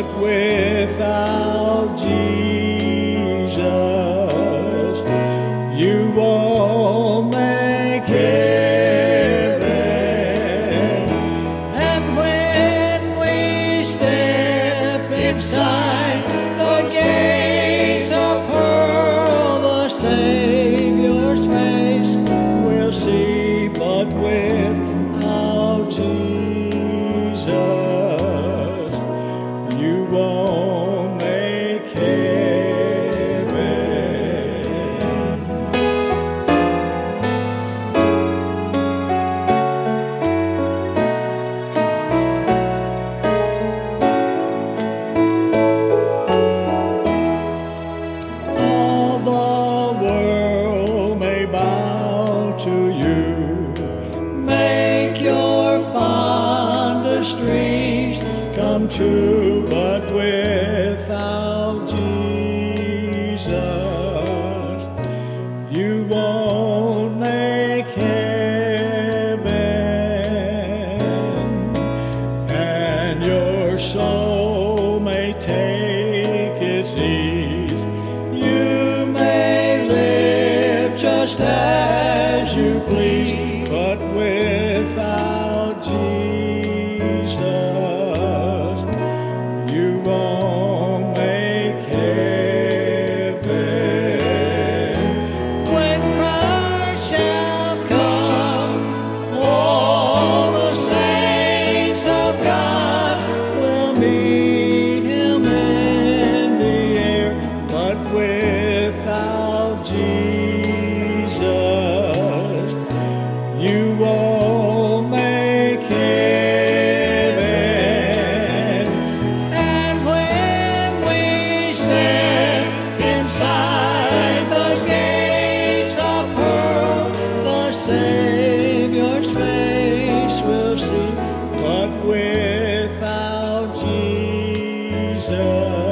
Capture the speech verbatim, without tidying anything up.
but without Jesus, you won't make heaven. And when we step inside the gates of pearl, the Savior's face we'll see, but without Jesus, you won't make heaven. All the world may bow to you, make your fondest dreams come true, but without Jesus, you won't make heaven. And your soul may take its ease, you may live just as you please, but without Jesus, you won't make heaven. When Christ shall come, all the saints of God will meet him in the air, but without Jesus, you won't make heaven. And when we step inside those gates of pearl, the Savior's face we'll see, but without Jesus,